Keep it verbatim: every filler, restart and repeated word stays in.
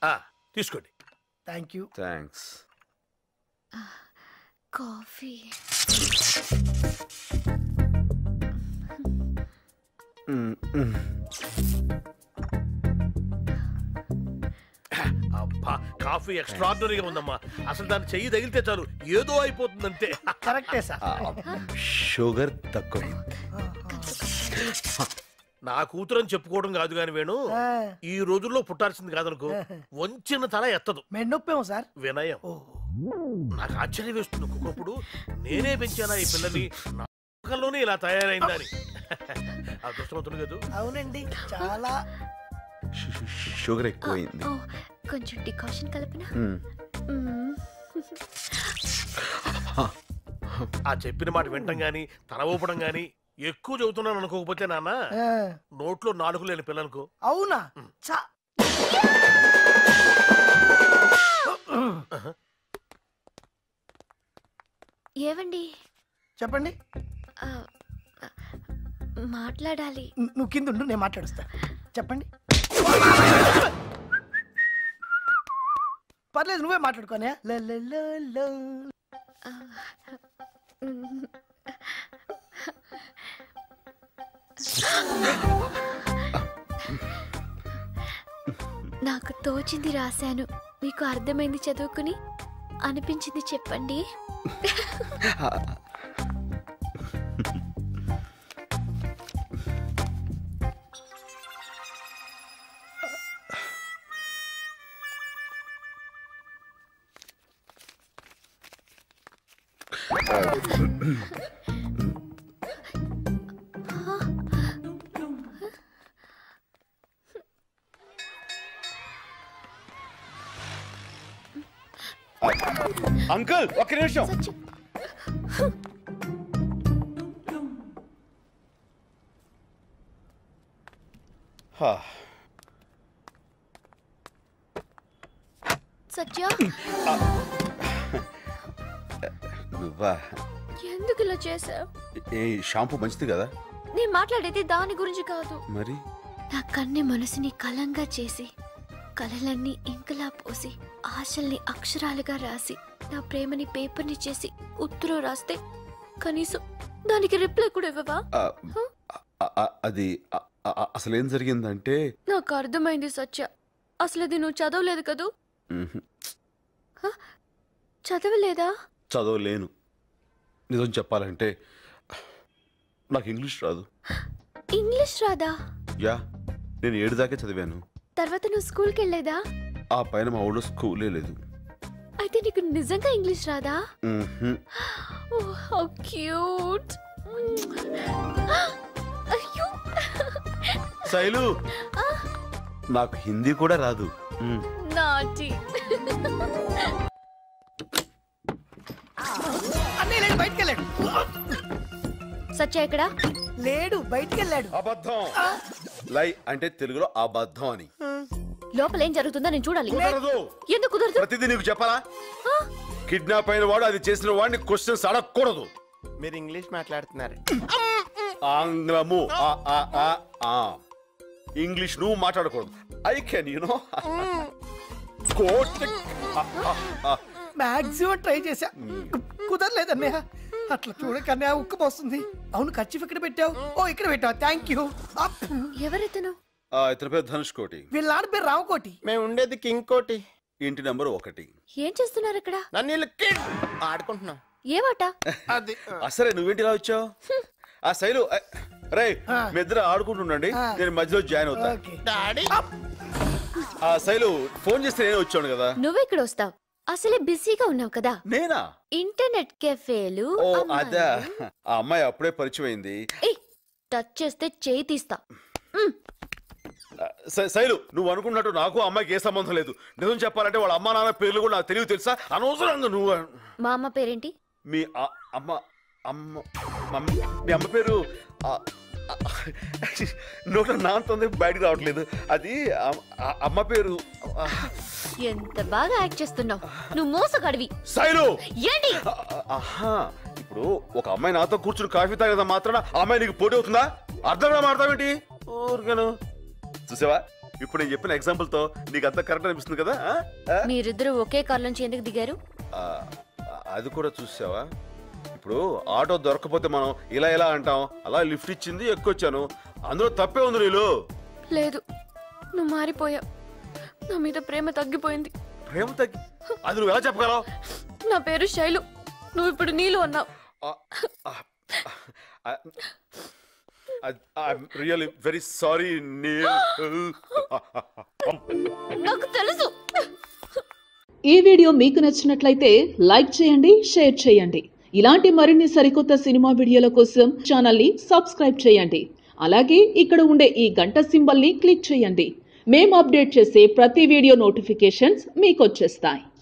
తీసుకోండి. Thank you. Thanks. Coffee. అబ్బా coffee ఎక్స్ట్రాడినరీగా ఉందమ్మా. అసలు దాన్ని చెయ్యి తగిలితే చాలు ఏదో అయిపోతుందంటే. కరెక్టే సార్. షుగర్ తక్కువ. నా కూతురు అని చెప్పుకోవడం కాదు గాని వేణు, ఈ రోజుల్లో పుట్టాల్సింది కాదనుకో. వంచిన తల ఎత్తదు. మెన్నొప్పేమో సార్. వినయం. నాకు ఆశ్చర్యం వేస్తుంది ఒక్కొక్కప్పుడు. నేనే పెంచానా ఈ పిల్లని, నాలోనే ఇలా తయారైందని. అదృష్టవంతుడు కదా. అవునండి, చాలా. షుగర్ ఎక్కువైంది. కొంచెం డికాషన్ కలపనా? ఆ చెప్పిన మాట వింటం గాని తల ఊపడం గాని ఎక్కువ చదువుతున్నాను అనుకోకపోతే నాన్న నోట్లో నాలుగు లేని పిల్లలకు. అవునా? ఏవండి? చెప్పండి. మాట్లాడాలి. నువ్వు కింద ఉండు, నేను మాట్లాడుస్తా. చెప్పండి. పర్లేదు, నువ్వే మాట్లాడుకోనే. నాకు తోచింది రాశాను, మీకు అర్థమైంది చదువుకుని, అనిపించింది చెప్పండి. అంకుల్ ఒక్క నిమిషం. సత్య, నువ్వా? ఎందుకు ఇలా చేసావు? ఏ షాంపూ మంచిది కదా. నేను మాట్లాడేది దాని గురించి కాదు. మరి నా కన్ని మనసుని కలంగా చేసి, కలలన్నీ ఇంకలా పోసి, ఆశల్ని అక్షరాలుగా రాసి, నా ప్రేమని పేపర్ని చేసి ఉత్తరం రాస్తే కనీసం దానికి రిప్లై కూడా ఇవ్వవా? అది అసలు ఏం జరిగిందంటే, నాకు అర్థమైంది సత్య. అసలు అది నువ్వు చదవలేదు కదూ? చదవలేదా? చదవలేను. నిజం చెప్పాలంటే నాకు ఇంగ్లీష్ రాదు. ఇంగ్లీష్ రాదా? యా, నేను ఏడు దాకే చదివాను. తర్వాత నువ్వు స్కూల్కి వెళ్ళేదా? ఆ పైన మా ఊళ్ళో స్కూలే లేదు. అయితే నీకు నిజంగా ఇంగ్లీష్ రాదా? మ్మ్హ్మ్. How cute. అయ్యో శైలు, నాకు హిందీ కూడా రాదు. నాటి. అన్నయ్య బయటికి వెళ్ళాడు. సత్య ఎక్కడా? లేడు, బయటికి వెళ్ళాడు. అబద్ధం. లై అంటే తెలుగులో అబద్ధం అని. లోపల ఏం జరుగుతుందో నేను చూడాలి. ఎందుకు కుదరదు? ప్రతిదీ నీకు చెప్పాలా? కిడ్నాప్ అయిన వాడు, అది చేసిన వాడిని క్వశ్చన్స్ అడగకూడదు. మీరు ఇంగ్లీష్ మాట్లాడుతున్నారు. ఆంగ్లము. ఇంగ్లీష్ నువ్వు మాట్లాడకూడదు. I can you know. Maximum try చేశా, కుదరలేదన్నయ్య. అట్లా చూడకన్నా ఉక్కు పోస్తుంది. అవును, ఖర్చు ఇక్కడ పెట్టావు. ఓ ఇక్కడ పెట్టావు, థ్యాంక్ యూ. ఎవరెతను? ఇతని పేరు ధనుష్ కోటి. వీళ్ళ నాన్న పేరు రామకోటి. మేము ఉండేది కింగ్ కోటి. ఇంటి నెంబర్ ఒకటి. ఏం చేస్తున్నారు ఇక్కడ? నన్ను ఆడుకుంటున్నాం. ఏమాట? అది అసలే నువ్వేంటి ఇలా వచ్చావు? ఆ శైలు, రే మీ ఇద్దరు ఆడుకుంటుండండి, నేను మధ్యలో జాయిన్ అవుతా. ఆ శైలు ఫోన్ చేస్తే నేను వచ్చాను కదా. నువ్వెక్కడ వస్తావు? అసలే బిజీగా ఉన్నావు కదా. నేనా? ఇంటర్నెట్ కెఫేలు. ఓ అదా, ఆ అమ్మాయి అప్పుడే పరిచయం అయింది. టచ్ చేస్తే చేయి తీస్తా. శైలు, నువ్వు అనుకున్నట్టు నాకు అమ్మాయికి ఏ సంబంధం లేదు. నిజం చెప్పాలంటే వాళ్ళ అమ్మా నాన్న పేర్లు కూడా నాకు తెలియదు, తెలుసా? అనవసరంగా నువ్వు. మా అమ్మ పేరేంటి? మీ అమ్మ అమ్మ మీ అమ్మ పేరు నోట్లో నాంతుంది, బయటకు రావట్లేదు. అది అమ్మ పేరు. ఎంత బాగా యాక్ట్ చేస్తున్నావు నువ్వు, మోసగాడివి. శైలు ఏంటి? ఆహా, ఇప్పుడు ఒక అమ్మాయి నాతో కూర్చుని కాఫీ తాగేదా మాత్రాన ఆ అమ్మాయి నీకు పోటీ అవుతుందా? అర్థంగా మాడతావేంటి? ఊరికను చూసావా, ఇప్పుడు నేను చెప్పిన ఎగ్జాంపుల్ తో నీకు అంత కరెక్ట్ అనిపిస్తుంది కదా ఆ? ఆ? మీరిద్దరు ఒకే కార్ నుంచి ఎందుకు దిగారు? ఆ, అది కూడా చూసావా? ఇప్పుడు ఆటో దొరకపోతే మనం ఇలా ఇలా అంటాం, అలా లిఫ్ట్ ఇచ్చింది ఎక్కొచ్చాను, అందులో తప్పే ఉంది నీళ్ళు. లేదు, నువ్వు మారిపోయావు. నా మీద ప్రేమ తగ్గిపోయింది. ప్రేమ తగ్గి అది నువ్వు ఎలా చెప్పగలవు? నా పేరు శైలు, నువ్వు ఇప్పుడు నీళ్ళు అన్నావు. Really very sorry Neel. నాకు తెలుసు. ఈ వీడియో మీకు నచ్చినట్లయితే లైక్ చేయండి, షేర్ చేయండి. ఇలాంటి మరిన్ని సరికొత్త సినిమా వీడియోల కోసం ఛానల్ని సబ్స్క్రైబ్ చేయండి. అలాగే ఇక్కడ ఉండే ఈ గంట సింబల్ని క్లిక్ చేయండి. మేము అప్డేట్ చేసే ప్రతి వీడియో నోటిఫికేషన్స్ మీకు వచ్చేస్తాయి.